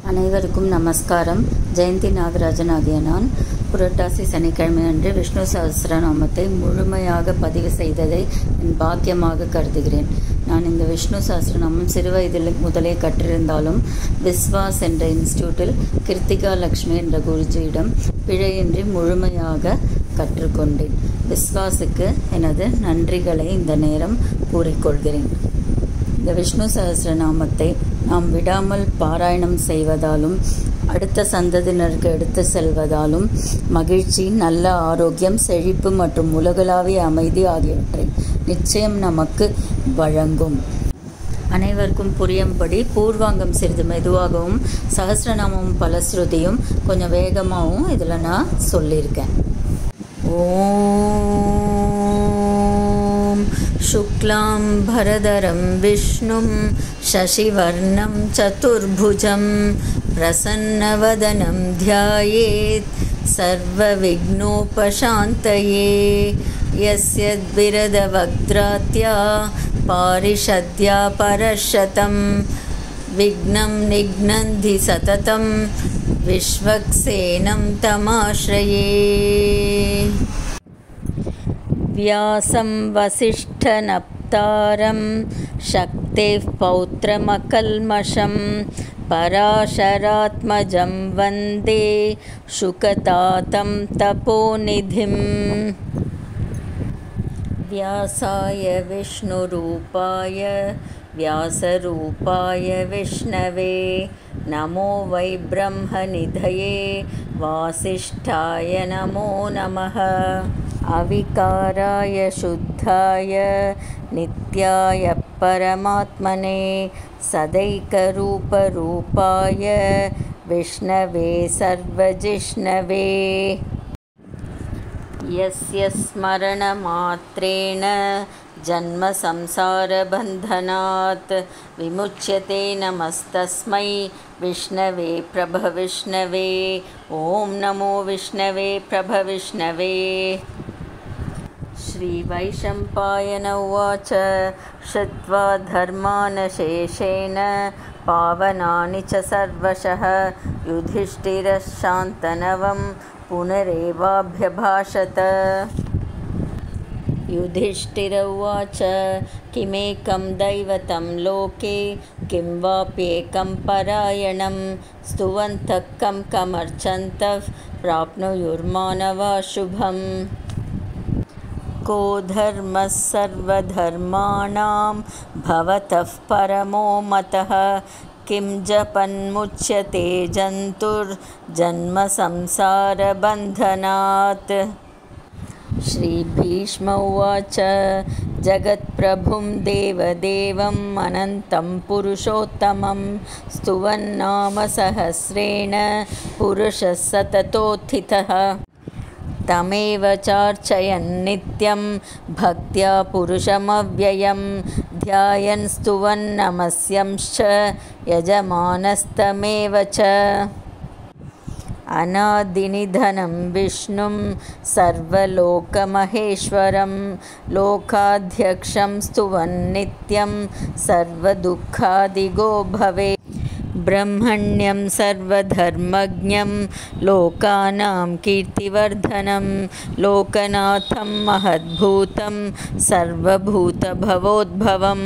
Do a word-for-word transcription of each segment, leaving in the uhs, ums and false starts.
அனைவருக்கும் நமஸ்காரம். ஜெயந்தி நாகராஜன் ஆகிய நான் புரட்டாசி சனிக்கிழமை அன்று விஷ்ணு சஹஸ்ரநாமத்தை முழுமையாக பதிவு செய்ததை என் பாக்கியமாக கருதுகிறேன். நான் இந்த விஷ்ணு சஹஸ்ரநாமம் சிறுவயதில் முதலே கற்றிருந்தாலும் விஸ்வாஸ் என்ற இன்ஸ்டியூட்டில் கிருத்திகா லக்ஷ்மி என்ற குருஜியிடம் பிழையின்றி முழுமையாக கற்றுக்கொண்டேன். விஸ்வாஸுக்கு எனது நன்றிகளை இந்த நேரம் கூறிக்கொள்கிறேன். இந்த விஷ்ணு சஹஸ்ரநாமத்தை நாம் விடாமல் பாராயணம் செய்வதாலும் அடுத்த சந்ததியினருக்கு எடுத்து செல்வதாலும் மகிழ்ச்சி, நல்ல ஆரோக்கியம், செழிப்பு மற்றும் உலகளாவிய அமைதி ஆகியவற்றை நிச்சயம் நமக்கு வழங்கும். அனைவருக்கும் புரியும்படி பூர்வாங்கம் சிறிது மெதுவாகவும் சஹஸ்ரநாமம் பலஸ்ருதியும் கொஞ்சம் வேகமாகவும் இதில் நான் சொல்லியிருக்கேன். ஓம் शुक्लां भरदरं विष्णुं शशिवर्णं चतुर्भुजं प्रसन्नवदनं ध्यायेत् सर्वविघ्नोपशान्तये यस्यद्विरदवक्त्रात्या पारिषद्या परशतं विघ्नं निघ्नन्ति सततं विश्वक्सेनं तमाश्रये. व्यासं वसिष्ठनप्तारं शक्तेः पौत्रमकल्मषं पराशरात्मजं वन्दे शुकतातं तपोनिधिं. व्यासाय विष्णुरूपाय व्यासरूपाय विष्णवे नमो वै ब्रह्मनिधये वासिष्ठाय नमो नमः. अविकाराय शुद्धाय नित्याय परमात्मने सदैकरूपरूपाय विष्णवे सर्वजिष्णवे. यस्य स्मरणमात्रेण जन्मसंसारबन्धनात् विमुच्यते नमस्तस्मै विष्णवे प्रभविष्णवे. ॐ नमो विष्णवे प्रभविष्णवे. श्रीवैशम्पायन उवाच श्रुत्वा धर्मानशेषेण पावनानि च सर्वशः युधिष्ठिरः शान्तनवं पुनरेवाभ्यभाषत. युधिष्ठिर उवाच किमेकं दैवतं लोके किं वाप्येकं परायणं स्तुवन्तः कं कमर्चन्तः प्राप्नुयुर्मानवा शुभम्. को धर्मः सर्वधर्माणां भवतः परमो मतः किं जपन्मुच्यते जन्तुर्जन्मसंसारबन्धनात्. श्रीभीष्म उवाच जगत्प्रभुं देवदेवम् अनन्तं पुरुषोत्तमं स्तुवन्नाम सहस्रेण पुरुषः सततोत्थितः. तमेव चार्चयन् नित्यं भक्त्या पुरुषमव्ययं ध्यायन् स्तुवन् नमस्यंश्च यजमानस्तमेव च. अनादिनिधनं विष्णुं सर्वलोकमहेश्वरं लोकाध्यक्षं स्तुवन् नित्यं सर्वदुःखादिगो भवे. ब्रह्मण्यं सर्वधर्मज्ञं लोकानां कीर्तिवर्धनं लोकनाथं महद्भूतं सर्वभूतभवोद्भवम्.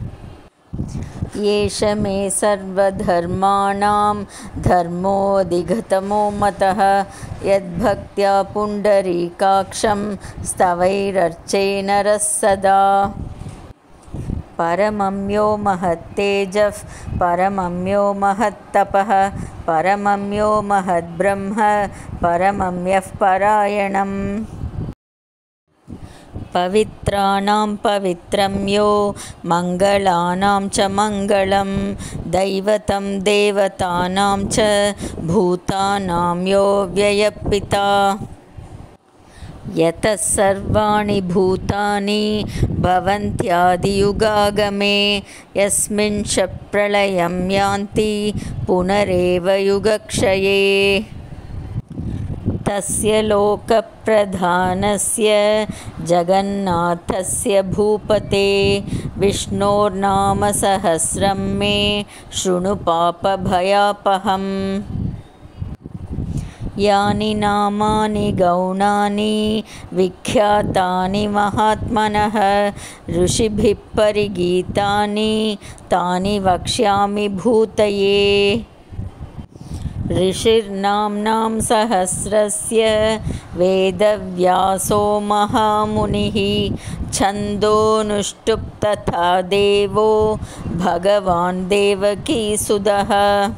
येष मे सर्वधर्माणां धर्मोऽधिगतमो मतः यद्भक्त्या पुण्डरीकाक्षं स्तवैरर्चे नरः सदा. परमं यो महत्तेजः परमं यो महत्तपः परमं यो महद्ब्रह्म परमं यः परायणम्. पवित्राणां पवित्रं यो मङ्गलानां च मङ्गलं दैवतं देवतानां च भूतानां यो व्ययपिता. यतः सर्वाणि भूतानि भवन्त्यादियुगागमे यस्मिन् च प्रलयं यान्ति पुनरेव युगक्षये. तस्य लोकप्रधानस्य जगन्नाथस्य भूपते विष्णोर्नाम सहस्रं मे शृणु पापभयापहम्। यानि नामानि गौणानि विख्यातानि महात्मनः ऋषिभिः परिगीतानि तानि वक्ष्यामि भूतये। ऋषिर्नाम्नां सहस्रस्य वेदव्यासो महामुनिः छन्दोनुष्टुप् तथा देवो भगवान् देवकीसुतः।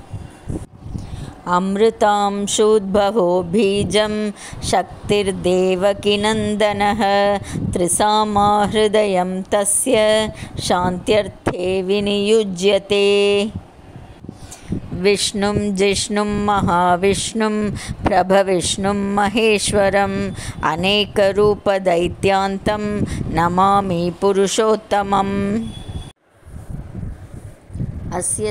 अमृतांशूद्भवो बीजं शक्तिर्देवकीनन्दनः त्रिसामा हृदयं तस्य शान्त्यर्थे विनियुज्यते। विष्णुं जिष्णुं महाविष्णुं प्रभविष्णुं महेश्वरम् अनेकरूपदैत्यान्तं नमामि पुरुषोत्तमम्। अस्य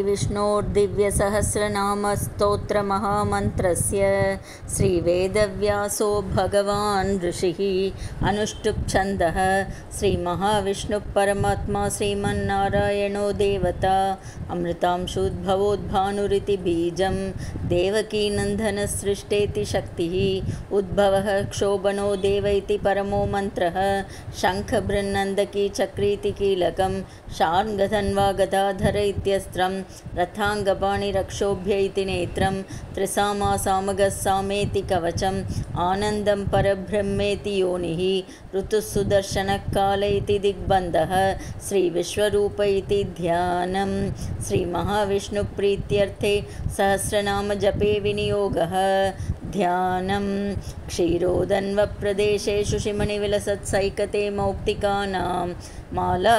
श्रीविष्णोर्दिव्यसहस्रनामस्तोत्रमहामन्त्रस्य श्रीवेदव्यासो भगवान् ऋषिः अनुष्टुप् छन्दः श्रीमहाविष्णुपरमात्मा श्रीमन्नारायणो देवता अमृतांशुद्भवोद्भानुरिति बीजं देवकीनन्दनसृष्टेति शक्तिः उद्भवः क्षोभनो देव इति परमो मन्त्रः शङ्खबृन्नन्दकी चक्रीति कीलकं शार्ङ्गधन्वा गदाधर इत्यस्त्रं रथाङ्गपाणिरक्षोभ्य इति नेत्रं त्रिसामा सामगः सामेति कवचम् आनन्दं परब्रह्मेति योनिः ऋतुः सुदर्शनकाल इति दिग्बन्धः श्रीविश्वरूप इति ध्यानं श्रीमहाविष्णुप्रीत्यर्थे सहस्रनामजपे विनियोगः। ध्यानं क्षीरोदन्वप्रदेशेषु शिमनिविलसत्सैकते मौक्तिकानां माला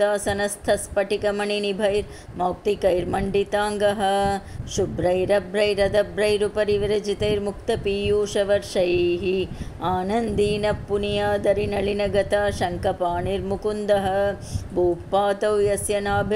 क्लिप्तासनस्थस्फटिकमणिनिभैर्मौक्तिकैर्मण्डिताङ्गः शुभ्रैरभ्रैरदभ्रैरुपरि विरचितैर्मुक्तपीयूषवर्षैः आनन्दीनः पुनियादरिनलिनगता शङ्खपाणिर्मुकुन्दः भूपातौ यस्य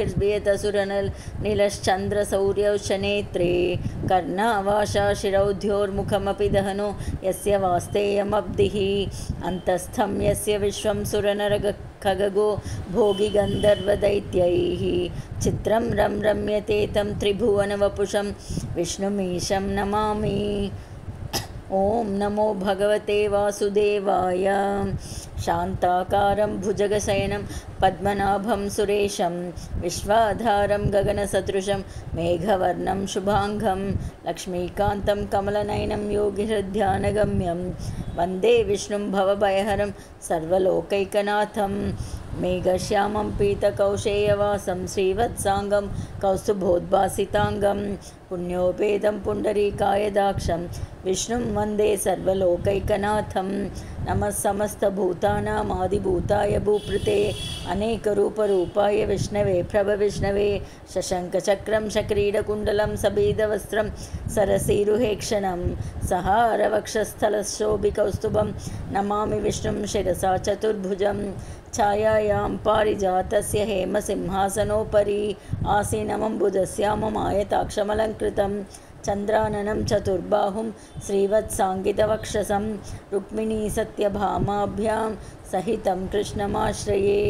नाभिर्वियतसुरनिलश्चन्द्रसौर्यौ शनेत्रे कर्णावाशा शिरौद्योर्मुखमपि दहनो यस्य वास्तेयमब्धिः अन्तस्थं यस्य विश्वं सुरनरग खगगो भोगी गन्धर्वदैत्यैः चित्रं रं रम्यते तं त्रिभुवनवपुषं विष्णुमीशं नमामि। ॐ नमो भगवते वासुदेवाय। शान्ताकारं भुजगशयनं पद्मनाभं सुरेशं विश्वाधारं गगनसदृशं मेघवर्णं शुभाङ्गं लक्ष्मीकान्तं कमलनयनं योगिहृद्यानगम्यं वन्दे विष्णुं भवभयहरं सर्वलोकैकनाथं मेघश्यामं पीतकौशेयवासं श्रीवत्साङ्गं कौस्तुभोद्भासिताङ्गं पुण्योपेदं पुण्डरीकायदाक्षं विष्णुं वन्दे सर्वलोकैकनाथं। नमः समस्तभूतानामादिभूताय भूपृते अनेकरूपरूपाय विष्णवे प्रभविष्णवे शशङ्खचक्रं शक्रीडकुण्डलं सभेदवस्त्रं सरसीरुहेक्षणं सहारवक्षस्थलशोभिकौस्तुभं नमामि विष्णुं शिरसा चतुर्भुजं छायायां पारिजातस्य हेमसिंहासनोपरि आसीनमम्बुजस्याममायताक्षमलङ्कृतं चन्द्राननं चतुर्बाहुं श्रीवत्साङ्गितवक्षसं रुक्मिणी सत्यभामाभ्यां सहितं कृष्णमाश्रये।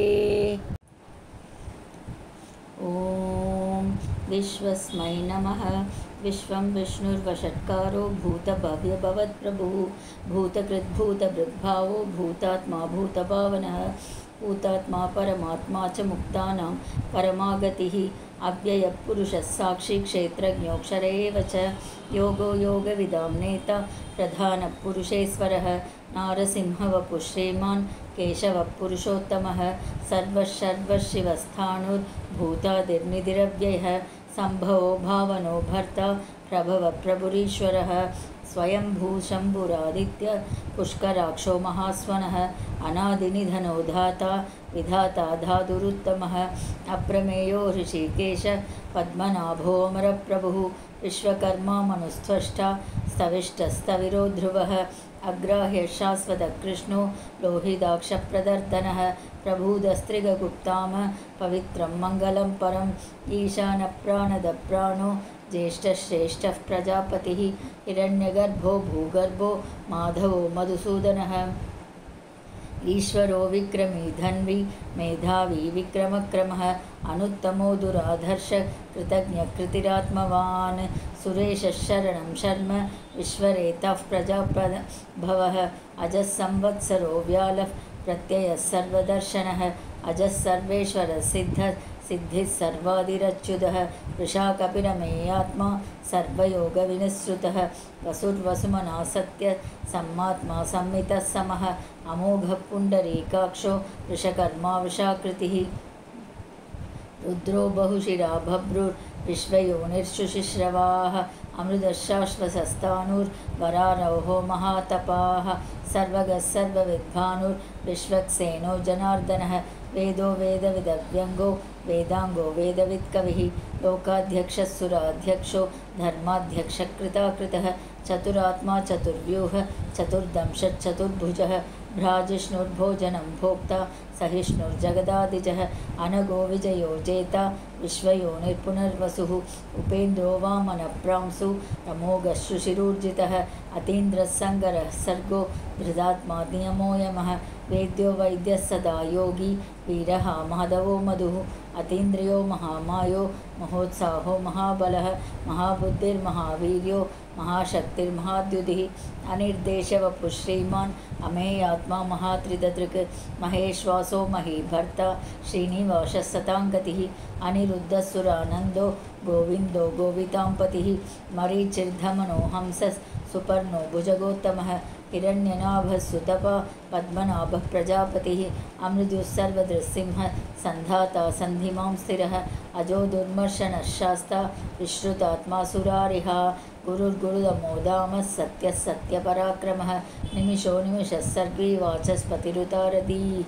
ॐ विश्वस्मै नमः। विश्वं विष्णुर्वषट्कारो भूतभव्यभवत्प्रभुः भूतकृद्भूतभृद्भावो भूतात्मा भूतभावनः भूतात्मा परमात्मा च मुक्तानां परमागतिः अव्ययः पुरुषः साक्षी क्षेत्रज्ञोऽक्षर एव च योगो योगविदां नेता प्रधानः पुरुषेश्वरः नारसिंहवपुः श्रीमान् केशवः पुरुषोत्तमः सर्वशर्वशिवस्थाणुर्भूतादिर्निधिरव्ययः सम्भवो भावनो भर्ता प्रभवः प्रभुरीश्वरः स्वयंभू शम्भुरादित्य पुष्कराक्षो महास्वनः अनादिनिधनो धाता विधाता धातुरुत्तमः अप्रमेयो ऋषिकेश पद्मनाभो अमरप्रभुः विश्वकर्मा मनुस्त्वष्टा स्तविष्टस्तविरो ध्रुवः अग्राह्य शाश्वतकृष्णो लोहिताक्षप्रदर्दनः प्रभूदस्त्रिगुप्ताम पवित्रं मङ्गलं परम् ईशानप्राणदप्राणो ज्येष्ठश्रेष्ठः प्रजापतिः हिरण्यगर्भो भूगर्भो माधवो मधुसूदनः ईश्वरो विक्रमी धन्वी मेधावी विक्रमक्रमः अनुत्तमो दुराधर्ष कृतज्ञकृतिरात्मवान् सुरेशः शरणं शर्म विश्वरेतः प्रजाभवः अजः संवत्सरो व्यालः प्रत्ययः सर्वदर्शनः अजः सर्वेश्वरः सिद्धः सिद्धिः सर्वादिरच्युतः वृषा कपिरमेयात्मा सर्वयोगविनिःसृतः वसुर्वसुमना सत्य सम्मात्मा संमितः समः अमोघः पुण्डरीकाक्षो वृषकर्मा वृषाकृतिः रुद्रो बहुशिरा बभ्रुर्विश्वयोनिर्शुशिश्रवाः अमृतशाश्वसस्तानुर्वरारोहो महातपाः सर्वगः सर्वविद्भानुर्विश्वक्सेनो जनार्दनः वेदो वेदविदव्यङ्गो वेदाङ्गो वेदवित्कविः लोकाध्यक्षः सुराध्यक्षो धर्माध्यक्षकृताकृतः चतुरात्मा चतुर्व्यूह चतुर्दंशच्चतुर्भुजः भ्राजिष्णुर्भोजनं भोक्ता सहिष्णुर्जगदादिजः अनगो विजयो जेता विश्वयोनिर्पुनर्वसुः उपेन्द्रो वामनप्रांसु रमोगशुशिरूर्जितः अतीन्द्रः सङ्गरः सर्गो धृदात्मा नियमो यमः वेद्यो वैद्यः सदा योगी वीरः माधवो मधुः अतीन्द्रियो महामायो महोत्साहो महाबलः महाबुद्धिर्महावीर्यो महाशक्तिर्महाद्युतिः अनिर्देशवपुः श्रीमान् अमेयात्मा महात्रिददृक् महेश्वासो महीभर्ता श्रीनिवासः सताङ्गतिः अनिरुद्धसुरानन्दो गोविन्दो गोविताम्पतिः मरीचिर्धमनो हंसः सुपर्णो भुजगोत्तमः हिरण्यनाभः सुतपा पद्मनाभः प्रजापतिः अमृतुः सर्वदृसिंहः सन्धाता सन्धिमां स्थिरः अजो दुर्मर्शनः शास्ता विश्रुतात्मा सुरारिहा गुरुर्गुरुदमोदामः सत्यः सत्यपराक्रमः निमिषो निमिषः सर्गी वाचस्पतिरुतारदीः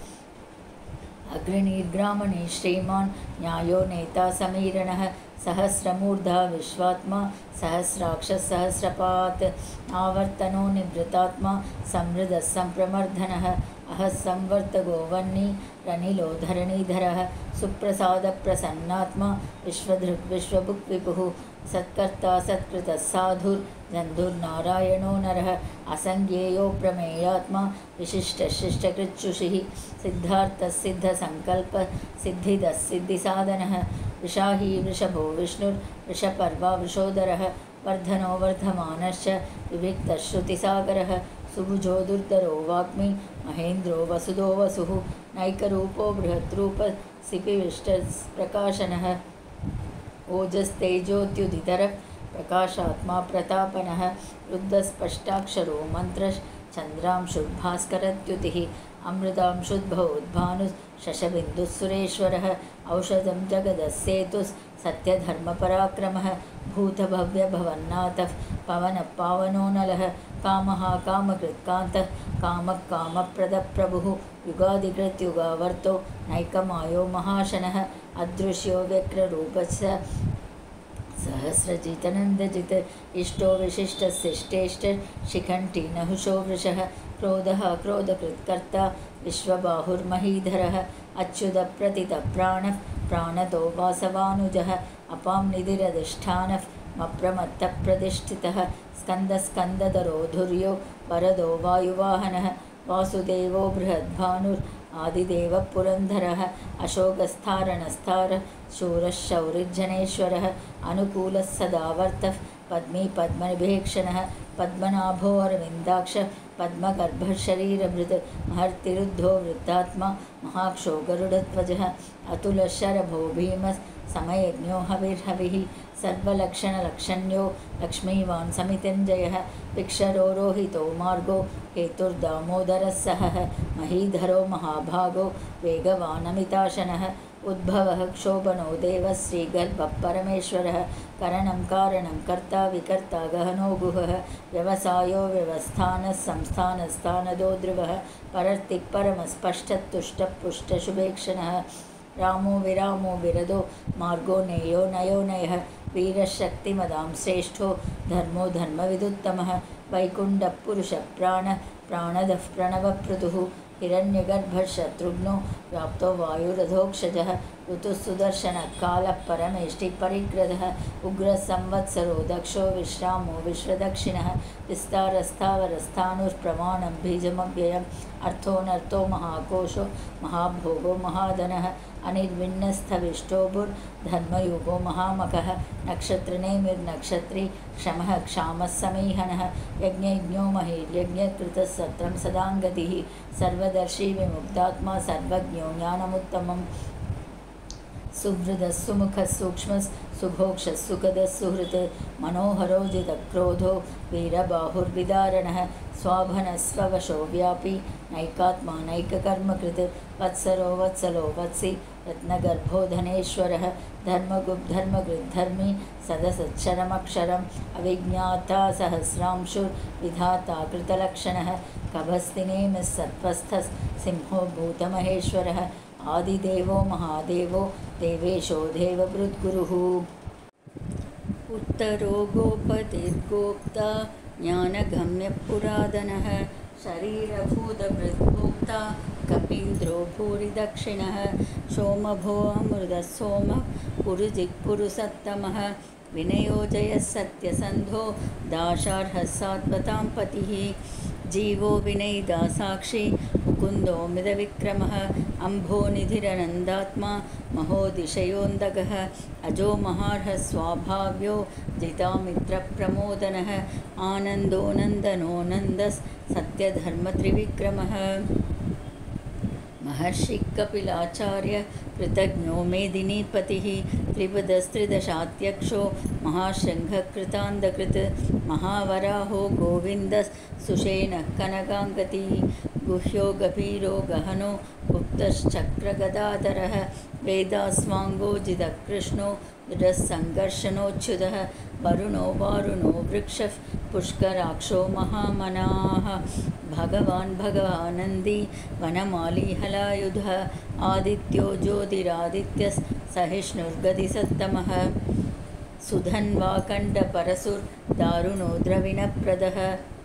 अग्रणीर्ग्रामणी श्रीमान् न्यायो नेता समीरणः सहस्रमूर्धा विश्वात्मा सहस्राक्षः सहस्रपात् आवर्तनो निवृतात्मा समृद्धः सम्प्रमर्दनः अहः संवर्तगो वह्नि रनिलो धरणीधरः सुप्रसादप्रसन्नात्मा विश्वधृक् विश्वभुक् विभुः सत्कर्ता सत्कृतः साधुर्जन्धुर्नारायणो नरः असङ्ख्येयो प्रमेयात्मा विशिष्टशिष्टकृच्छुषिः सिद्धार्थः सिद्धसङ्कल्पः सिद्धिदः सिद्धिसाधनः वृषाही वृषभो विष्णुर्वृषपर्वा वृषोदरः वर्धनो वर्धमानश्च विविक्तश्रुतिसागरः सुभुजो दुर्धरो वाग्मी महेन्द्रो वसुदो वसुः नैकरूपो बृहद्रूपः सिपिविष्टप्रकाशनः ओजस्तेजोद्युदितरः प्रकाशात्मा प्रतापनः रुद्धस्पष्टाक्षरो मन्त्रश्चन्द्रांशुर्भास्करद्युतिः अमृतांशुद्भवोद्भानुः शशबिन्दुः सुरेश्वरः औषधं जगदस्सेतुः सत्यधर्मपराक्रमः भूतभव्यभवन्नाथः पवनः पावनो नलः कामः कामकृत्कान्तः कामः कामप्रदप्रभुः युगादिकृत्युगावर्तो नैकमायो महाशनः अदृश्यो व्यक्ररूपस्य सहस्रजितनन्दजित इष्टो विशिष्टशिष्टेष्ट शिखण्ठी नहुषो वृषः क्रोधः क्रोधकृत्कर्ता विश्वबाहुर्महीधरः अच्युतप्रतितप्राणः प्राणतो वासवानुजः अपां निधिरधिष्ठानः मप्रमत्तप्रतिष्ठितः स्कन्दस्कन्दधरो धुर्यो वरदो वायुवाहनः वासुदेवो बृहद्भानुर् आदिदेवः पुरन्धरः अशोकस्थारणस्थारः शूरः शौरिर्जनेश्वरः अनुकूलः सदावर्तः पद्मी पद्मनिभेक्षणः पद्मनाभो अरविन्दाक्षः पद्मगर्भशरीरभृत् महर्तिरुद्धो वृद्धात्मा महाक्षो गरुडध्वजः अतुलः शरभो भीमः समयज्ञो हविर्हविः सर्वलक्षणलक्षण्यो लक्ष्मीवान् समितिञ्जयः विक्षरो रोहितो मार्गो हेतुर्दामोदरः सहः महीधरो महाभागो वेगवानमिताशनः उद्भवः क्षोभनो देवः श्रीगर्भः परमेश्वरः करणं कारणं कर्ता विकर्ता गहनो गुहः व्यवसायो व्यवस्थानः संस्थानस्थानदो ध्रुवः परर्तिः परमस्पष्टतुष्टः पुष्टशुभेक्षणः रामो विरामो विरदो मार्गो नेयो नयो नयः वीरशक्तिमदां श्रेष्ठो धर्मो धर्मविदुत्तमः वैकुण्ठः पुरुषः प्राणः प्राणदः प्रणवपृथुः हिरण्यगर्भः शत्रुघ्नो व्याप्तो वायुरधोक्षजः ऋतुसुदर्शनः कालः परमेष्टि परिग्रहः उग्रसंवत्सरो दक्षो विश्रामो विश्वदक्षिणः विस्तारस्थावरस्थाणुप्रमाणं बीजमव्ययम् अर्थोऽनर्थो महाकोशो महाभोगो महाधनः अनिर्विण्णस्थविष्टोभुर्धर्मयुगो महामखः नक्षत्रनेमिर्नक्षत्री क्षमः क्षामः समीहनः यज्ञयज्ञो महीर्यज्ञकृतः सत्रं सदाङ्गतिः सर्वदर्शी विमुक्तात्मा सर्वज्ञो ज्ञानमुत्तमम् सुहृदः सुमुखः सूक्ष्मः सुभोक्षः सुखदः सुहृत् मनोहरो जितक्रोधो वीरबाहुर्विदारणः स्वाभनः स्ववशो व्यापी नैकात्मा नैककर्मकृत् वत्सरो वत्सलो वत्सि रत्नगर्भो धनेश्वरः धर्मगुप्धर्मकृद्धर्मी सदसच्छरमक्षरम् अविज्ञाता सहस्रांशुर्विधाता कृतलक्षणः कभस्तिनेमिः सत्त्वस्थः सिंहो भूतमहेश्वरः आदिदेवो महादेवो देवेशो देवभृद्गुरुः उत्तरो गोपतिर्गोप्ता ज्ञानगम्यपुरादनः शरीरभूतभृद्भोक्ता कपीन्द्रो भूरिदक्षिणः सोमभो अमृतः सोमः पुरुजिक्पुरुसत्तमः विनयोजयः सत्यसन्धो दाशार्हः सात्वतां पतिः जीवो विनयिदा साक्षी मुकुन्दो मिदविक्रमः अम्भोनिधिरनन्दात्मा महोदिशयोन्दगः अजो महार्हः स्वाभाव्यो जितामित्रप्रमोदनः आनन्दो नन्दनो नन्दस् सत्यधर्मत्रिविक्रमः महर्षि कपिलाचार्य कृतज्ञो मेदिनीपतिः त्रिपदस्त्रिदशात्यक्षो महाशृङ्खकृतान्दकृत् महावराहो गोविन्दः सुषेणः कनकाङ्गतिः गुह्यो गभीरो गहनो गुप्तश्चक्रगदाधरः वेदास्वाङ्गो जितकृष्णो दृढसङ्घर्षणोच्युतः वरुणो वारुणो वृक्षः पुष्कराक्षो महामनाः भगवान् भगवानन्दी वनमाली हलायुधः आदित्यो ज्योतिरादित्यः सहिष्णुर्गतिसत्तमः सुधन्वाकण्डपरशुर्दारुणो द्रविणप्रदः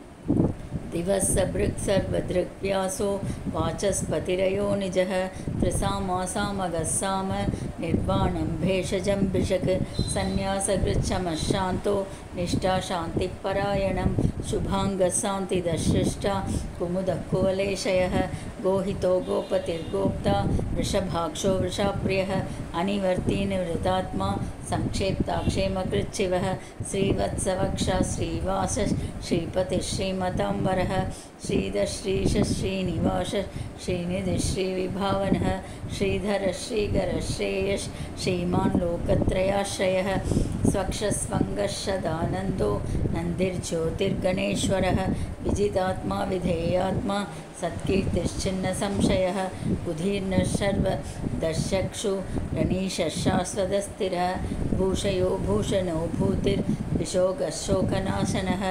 दिवस्सभृक्सर्वदृग्व्यासो वाचस्पतिरयो निजः त्रिसामासामगः साम निर्वाणं भेषजं भिषक् सन्न्यासकृच्छमशान्तो निष्ठाशान्तिपरायणं शुभाङ्गशान्तिदशिष्टा कुमुदः कुवलेशयः गोहितो गोपतिर्गोप्ता वृषभाक्षो वृषाप्रियः अनिवर्ती निवृतात्मा संक्षेप्ता क्षेमकृच्छिवः श्रीवत्सवक्षा श्रीवास श्रीपतिः श्रीमताम्बरः श्रीधश्रीश श्रीनिवास श्रीनिधिः श्रीविभावनः श्रीधर श्रीगर श्रेयस् श्रीमान् लोकत्रयाश्रयः स्वक्षस्वङ्गशदानन्दो नन्दिर्ज्योतिर्गणेश्वरः विजितात्मा विधेयात्मा सत्कीर्तिश्चिन्नसंशयः बुधिर्नः सर्वदर्शक्षु रणीशशाश्वतस्थिरः भूषयो भूषणो भूतिर्विशोकशोकनाशनः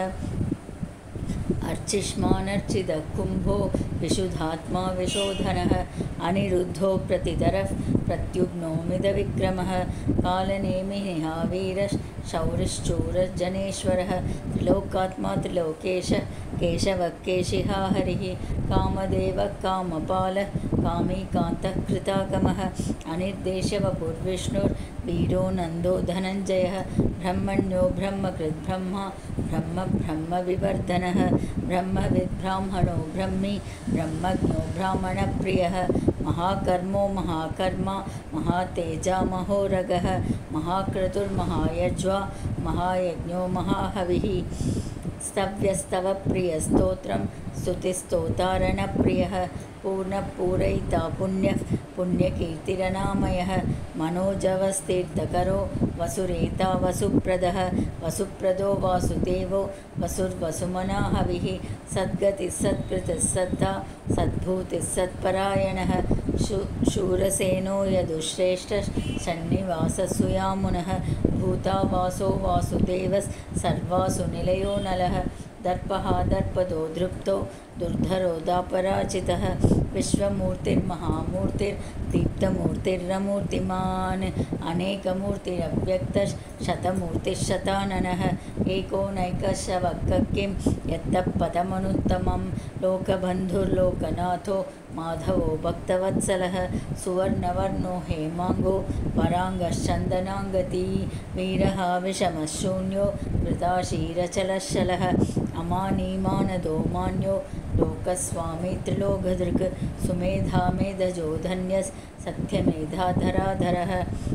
अर्चिष्मानर्चितः कुम्भो विशुद्धात्मा विशोधनः अनिरुद्धो प्रतिधरः प्रत्युग्नो मिदविक्रमः कालनेमिनिहावीरः शौरिश्चूरजनेश्वरः त्रिलोकात्मा त्रिलोकेश केशवः केशिहा हरिः कामदेवः कामपालः कामीकान्तः कृतागमः अनिर्देशवपुर्विष्णुर्वीरो नन्दो धनञ्जयः ब्रह्मण्यो ब्रह्मकृद्ब्रह्मा ब्रह्म ब्रह्मविवर्धनः ब्रह्मविद्ब्राह्मणो ब्रह्मी ब्रह्मज्ञो ब्राह्मणप्रियः महाकर्मो महाकर्मा महातेजा महोरगः महाक्रतुर्महायज्वा महायज्ञो महाहविः स्तव्यस्तवप्रियस्तोत्रं स्तुतिस्तोतारणप्रियः पूर्णपूरयिता पुण्यः पुण्यकीर्तिरनामयः मनोजवस्तीर्थकरो वसुरेता वसुप्रदः वसुप्रदो वासुदेवो वसुर्वसुमना हविः सद्गतिः सत्कृतिः सद्धा सद्भूतिः सत्परायणः शू शूरसेनो यदुश्रेष्ठः सन्निवाससुयामुनः भूतावासो वासुदेवः सर्वासु निलयो नलः दर्पः दर्पदो दृप्तो दुर्धरो दापराजितः विश्वमूर्तिर्महामूर्तिर्दीप्तमूर्तिर्मूर्तिमान् अनेकमूर्तिरव्यक्तशतमूर्तिशताननः एको नैकश वक्किं यत्तपदमनुत्तमं लोकबन्धुर्लोकनाथो माधवो भक्तवत्सलः सुवर्णवर्णो हेमाङ्गो वराङ्गश्चन्दनाङ्गती वीरः विषमशून्यो वृताशीरचलशलः अमानीमानदो मान्यो लोकस्वामी त्रिलोकधृक् सुमेधा मेधजो धन्यस् सत्यमेधाधराधरः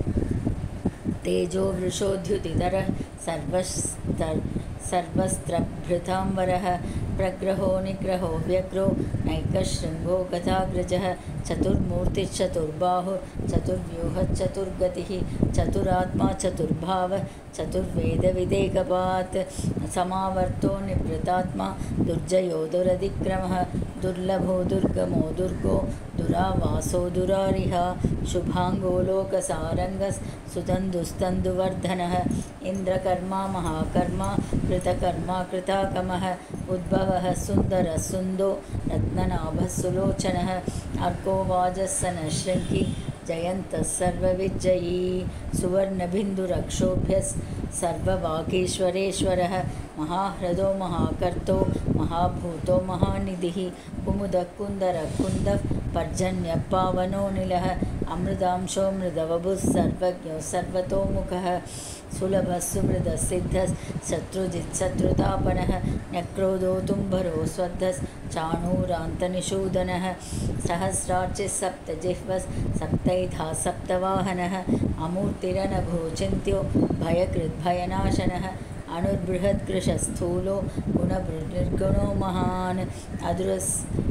तेजो वृषोद्युतिधरः सर्वस्त्र सर्वस्त्रभृताम्बरः प्रग्रहो निग्रहो व्यग्रो नैकशृङ्गो गदाग्रजः चतुर्मूर्तिश्चतुर्बाहुः चतुर्व्यूहश्चतुर्गतिः चतुरात्मा चतुर्भाव चतुर्वेदविदेकपात् समावर्तो निवृतात्मा दुर्जयो दुरधिक्रमः दुर्लभो दुर्गमो दुर्गो दुरावासो दुरारिः शुभाङ्गो लोकसारङ्गस् सुतन्दुस्तन्दुवर्धनः इन्द्रकर्मा महाकर्मा कृतकर्मा कृताकमः उद्भवः सुन्दरः सुन्दो रत्ननाभः सुलोचनः अर्को वाजस्सनः शृङ्गी जयन्तः सर्वविजयी सुवर्णबिन्दुरक्षोभ्यः सर्ववागीश्वरेश्वरः महाह्रदो महाकर्तो महाभूतो महानिधिः कुमुदः कुन्दरः कुन्दः पर्जन्यः पावनो निलः अमृतांशो मृदवभुः सर्वज्ञो सर्वतोमुखः सुलभः सुमृदः सिद्धः शत्रुजित् शत्रुतापनः न्यक्रोधो तुम्भरो स्वद्धः चाणूरान्तनिषूदनः सहस्रार्चिः सप्तजिह्वः सप्तैधा सप्तवाहनः अमूर्तिरनघोचिन्त्यो भयकृद्भयनाशनः अणुर्बृहत्कृशस्थूलो गुणनिर्गुणो महान् अद्रुस्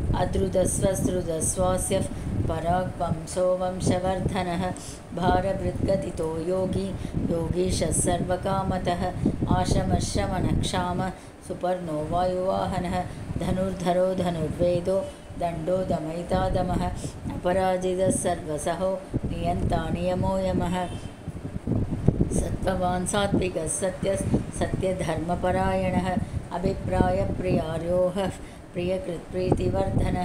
अद्रुतस्वसृतस्वास्यः पराक्वंसो वंशवर्धनः भारभृद्गतितो योगी योगीशः सर्वकामतः आशमश्रमणक्षामः सुपर्णो वायुवाहनः धनुर्धरो धनुर्वेदो दण्डो दमयितादमः अपराजितः सर्वसहो नियन्ता नियमो यमः सत्त्ववान् सात्विकः सत्यः सत्यधर्मपरायणः अभिप्रायप्रियार्योः प्रियकृत्प्रीतिवर्धनः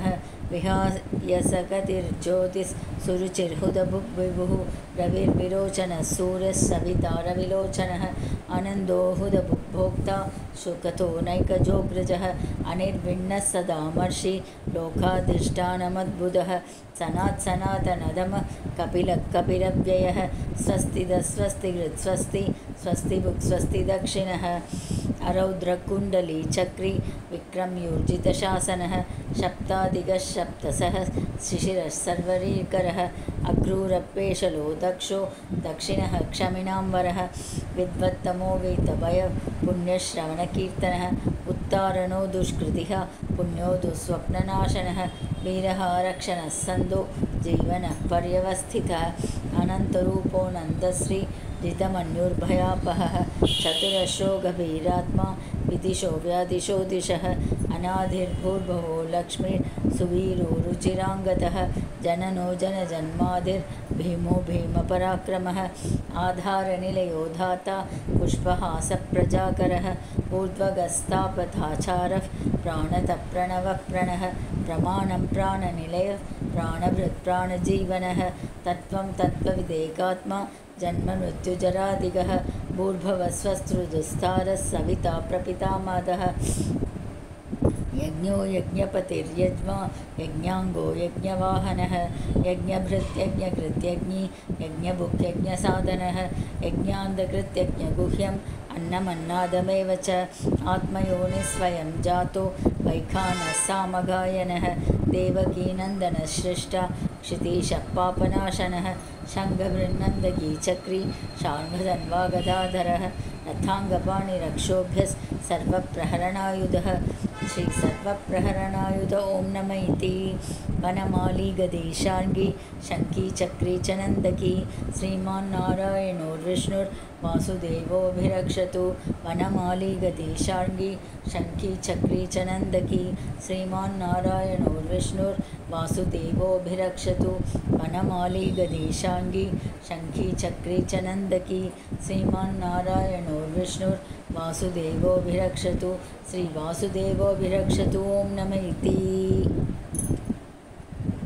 विहायसगतिर्ज्योतिः सुरुचिर्हुदभुग्विभुः रविर्विरोचनः सूर्यः सविता रविलोचनः आनन्दो हुदभुग्भोक्ता शुकतो नैकजोग्रजः अनिर्विण्णः सदामर्षि लोकाधिष्ठानमद्भुतः सनात् सनातनदमः कपिलः कपिलव्ययः स्वस्तिदः स्वस्तिकृत् स्वस्ति स्वस्तिभुक् स्वस्ति दक्षिणः अरौद्रकुण्डली चक्री विक्रमयोर्जितशासनः सप्ताधिकः सप्तसः शिशिरः सर्वरीकरः अक्रूरपेशलो दक्षो दक्षिणः क्षमिणाम्बरः विद्वत्तमो वेतभय पुण्यश्रवणकीर्तनः उत्तारणो दुष्कृतिः पुण्यो दुःस्वप्ननाशनः वीरः रक्षणः सन्दो जीवनः पर्यवस्थितः अनन्तरूपो नन्दश्री जितमन्युर्भयापहः चतुरश्रो गभीरात्मा विदिशो व्यादिशो दिशः अनाधिर्भूर्भुवो लक्ष्मीर्सुवीरो रुचिराङ्गतः जननो जनजन्मादिर्भीमो भीमपराक्रमः आधारनिलयो धाता पुष्पहासप्रजाकरः ऊर्ध्वगस्तापथाचारः प्राणतः प्रणवः प्रणः प्रमाणं प्राणनिलयः प्राणभृत् प्राणजीवनः तत्त्वं तत्त्वविदेकात्मा जन्ममृत्युजरादिगः भूर्भुवस्वस्रुदुस्तारः सविता प्रपितामहः यज्ञो यज्ञपतिर्यज्ञा यज्ञाङ्गो यज्ञवाहनः यज्ञभृत् यज्ञकृत् यज्ञी यज्ञभुक् यज्ञसाधनः यज्ञान्धकृत् यज्ञगुह्यम् अन्नमन्नादमेव च आत्मयोनिः स्वयं जातो वैखानः सामगायनः देवकीनन्दनश्रेष्ठा क्षितीशः पापनाशनः शङ्खभृन्नन्दकी चक्री शार्ङ्गधन्वा गदाधरः रथाङ्गपाणिरक्षोभ्यः सर्वप्रहरणायुधः श्री सर्वप्रहरणायुध ॐ नम इति वनमाली गदेशार्ङ्गी शङ्की चक्री च नन्दकी श्रीमान्नारायणोर्विष्णुर्वासुदेवोऽभिरक्षतु वनमाली गदेशार्ङ्गी शङ्की चक्री च नन्दकी श्रीमान्नारायणोर्विष्णुर्वासुदेवोऽभिरक्षतु वनमाली गदेशार्ङ्गी शङ्की चक्री च नन्दकी श्रीमान्नारायणोर्विष्णुर्वासुदेवोऽभिरक्षतु श्रीवासुदेवोऽभिरक्षतु ॐ नम इति।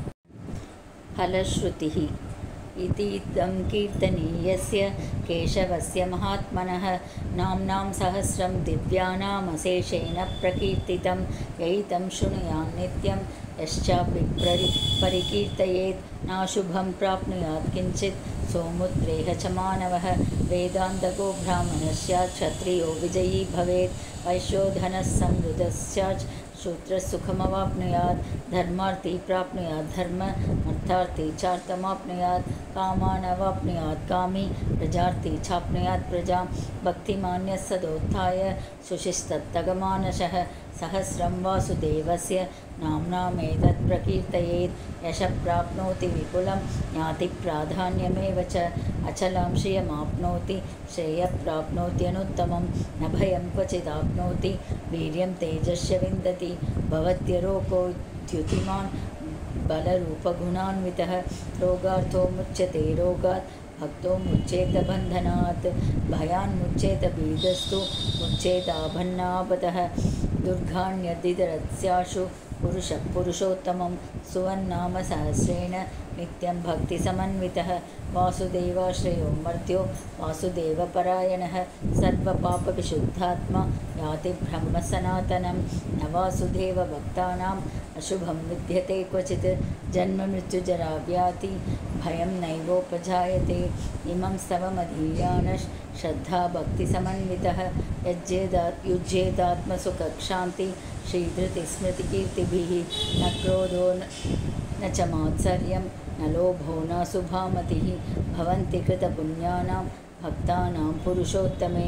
फलश्रुतिः इति इदं कीर्तनीयस्य केशवस्य महात्मनः नाम्नां सहस्रं दिव्यानामशेषेण प्रकीर्तितं यैतं शृणुयान् नित्यं यश्चापि परि परिकीर्तयेत् नाशुभं प्राप्नुयात् किञ्चित् सोमुद्रेह च मानवः वेदान्तको ब्राह्मणः स्यात् क्षत्रियो विजयी भवेत् वैश्योधनः समृद्धः स्यात् शूद्रसुखमवाप्नुयात् धर्मार्थी प्राप्नुयात् धर्म अर्थार्थी चार्थमाप्नुयात् कामानवाप्नुयात् कामी प्रजार्थी चाप्नुयात् प्रजां भक्तिमान्यः सदोत्थाय शुचिस्तत्तगमानशः सहस्रं वासुदेवस्य नाम्नामेतत् प्रकीर्तयेत् यशः प्राप्नोति विपुलं ज्ञाति प्राधान्यमेव च अचलां श्रियमाप्नोति श्रेयः प्राप्नोत्यनुत्तमं न भयं क्वचिदाप्नोति वीर्यं तेजस्य विन्दति भवत्यरोगो द्युतिमान् बलरूपगुणान्वितः रोगार्थो मुच्यते रोगात् भक्तो मुच्येत बन्धनात् भयान्मुच्येत बीजस्तु मुच्येताभन्नापतः दुर्गाण्यदितरस्याशु पुरुषः पुरुषोत्तमं सुवन्नाम सहस्रेण नित्यं भक्तिसमन्वितः वासुदेवाश्रयो मर्त्यो वासुदेवपरायणः सर्वपापविशुद्धात्मा याति ब्रह्मसनातनं न वासुदेवभक्तानाम् अशुभं विद्यते क्वचित् जन्ममृत्युजराव्याधि भयं नैवोपजायते इमं स्तवमधीयानः श्रद्धा भक्तिसमन्वितः यज्ञेदात् युज्येदात्मसुखक्षान्ति श्रीधृतिस्मृतिकीर्तिभिः न क्रोधो न च मात्सर्यं न लोभो न शुभामतिः भवन्ति कृतपुण्यानां भक्तानां पुरुषोत्तमे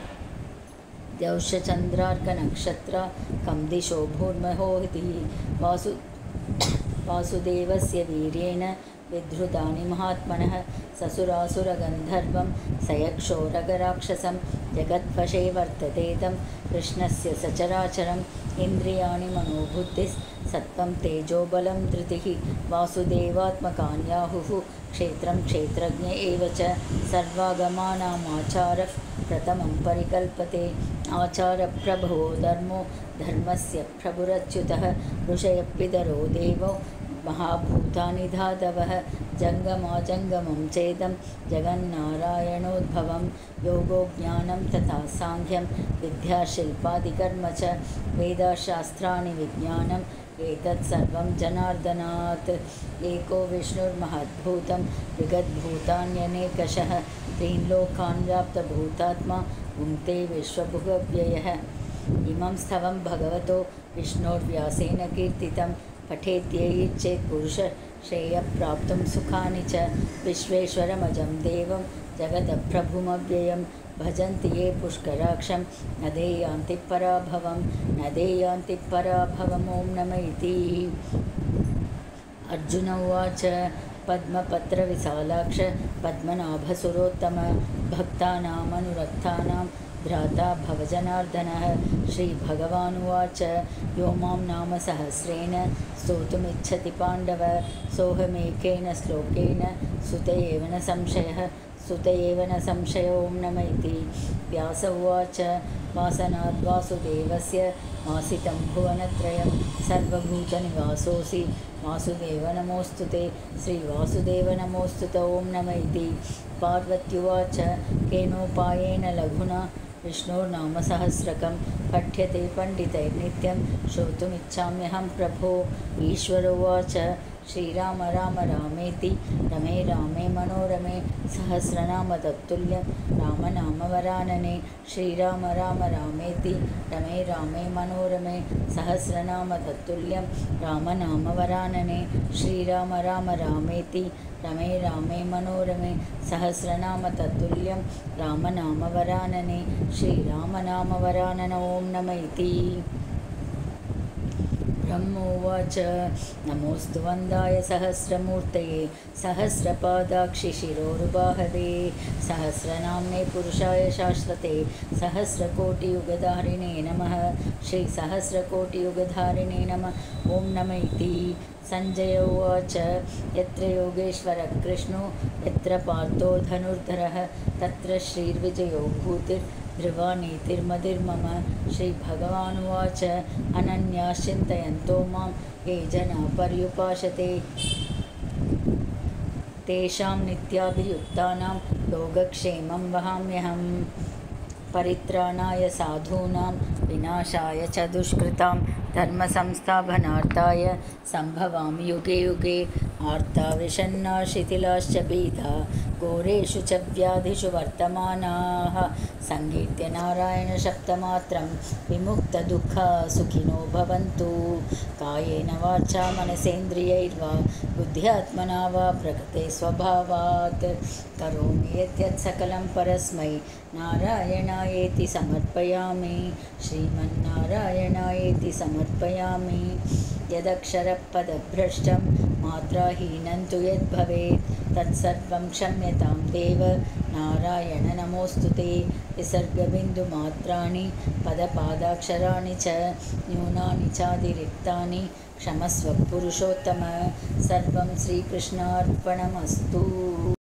द्यौश्चन्द्रार्कनक्षत्र कं दिशो भूर्महोदिः वासु वासुदेवस्य वीर्येण विधृतानि महात्मनः ससुरासुरगन्धर्वं सयक्षोरगराक्षसं जगद्वशे वर्ततेदं कृष्णस्य सचराचरम् इन्द्रियाणि मनोबुद्धिस्सत्त्वं तेजोबलं धृतिः वासुदेवात्मकान्याहुः क्षेत्रं क्षेत्रज्ञ एव च सर्वागमानामाचारः प्रथमं परिकल्पते आचारप्रभवो धर्मो धर्मस्य प्रभुरच्युतः ऋषयपितरो देवो महाभूतानि धातवः जङ्गमाजङ्गमं चेदं जगन्नारायणोद्भवं योगो ज्ञानं तथा साङ्ख्यं विद्याशिल्पादिकर्म च वेदशास्त्राणि विज्ञानम् एतत् सर्वं जनार्दनात् एको विष्णुर्महद्भूतं विगद्भूतान्यनेकशः त्रीन् लोकान् व्याप्तभूतात्मा भुङ्क्ते विश्वभुगव्ययः इमं स्तवं भगवतो विष्णोर्व्यासेन कीर्तितं पठेत्येच्छेत् पुरुषः श्रेयः प्राप्तुं सुखानि च विश्वेश्वरमजं देवं जगदप्रभुमव्ययं भजन्ति ये पुष्कराक्षं न देयान्ति पराभवं न देयान्ति पराभवम् ॐ नमः इति अर्जुन उवाच पद्मपत्रविशालाक्ष पद्मनाभसुरोत्तम भक्तानामनुरक्तानां भ्राता भवजनार्दनः श्रीभगवानुवाच यो मां नाम सहस्रेण स्तोतुमिच्छति पाण्डव सोऽहमेकेन श्लोकेन सुत एव न संशयः सुत एव न संशयो ॐ नमः इति व्यास उवाच वासनाद् वासुदेवस्य वासितं भुवनत्रयं सर्वभूतनिवासोऽसि वासुदेव नमोऽस्तु ते श्रीवासुदेव नमोऽस्तु ते ॐ नमः इति पार्वत्युवाच केनोपायेन लघुना विष्णोर्नामसहस्रकं पठ्यते पण्डितैर्नित्यं श्रोतुमिच्छाम्यहं प्रभो ईश्वर उवाच श्रीराम राम रामेति रमे रामे मनोरमे सहस्रनाम तत्तुल्यं रामनामवरानने श्रीराम राम रामेति रमे रामे मनोरमे सहस्रनाम तत्तुल्यं रामनामवरानने श्रीराम राम रामेति रमे रामे मनोरमे सहस्रनाम तत्तुल्यं रामनामवरानने श्रीरामनामवरानन ॐ नमः इति ब्रह्मोवाच नमोऽस्तु वन्दाय सहस्रमूर्तये सहस्रपादाक्षिशिरोरुबाहवे सहस्रनाम्ने पुरुषाय शाश्वते सहस्रकोटियुगधारिणे नमः श्रीसहस्रकोटियुगधारिणे नमः ॐ नमः इति संजय उवाच यत्र योगेश्वरः कृष्णो यत्र पार्थो धनुर्धरः तत्र श्रीर्विजयो भूतिर्ध्रुवा नीतिर्मतिर्मम श्रीभगवानुवाच अनन्याश्चिन्तयन्तो मां ये जना पर्युपासते तेषां नित्याभियुक्तानां योगक्षेमं वहाम्यहम्। परित्राणाय साधूनां विनाशाय च दुष्कृतां धर्मसंस्थापनार्थाय सम्भवामि युगे युगे। आर्ता विषण्णा शिथिलाश्च भीता घोरेषु च व्याधिषु वर्तमानाः सङ्कीर्त्य नारायणशब्दमात्रं विमुक्तदुःखा सुखिनो भवन्तु। कायेन वाचा मनसेन्द्रियैर्वा बुद्ध्यात्मना वा प्रकृते स्वभावात् करोमि यद्यत् सकलं परस्मै नारायणायेति समर्पयामि। श्रीमन्नारायणायेति समर्पयामि। यदक्षरपदभ्रष्टं मात्राहीनं तु यद्भवेत् तत्सर्वं क्षम्यतां देव नारायण नमोऽस्तु ते। विसर्गबिन्दुमात्राणि पदपादाक्षराणि च न्यूनानि चातिरिक्तानि क्षमस्व पुरुषोत्तम। सर्वं श्रीकृष्णार्पणमस्तु।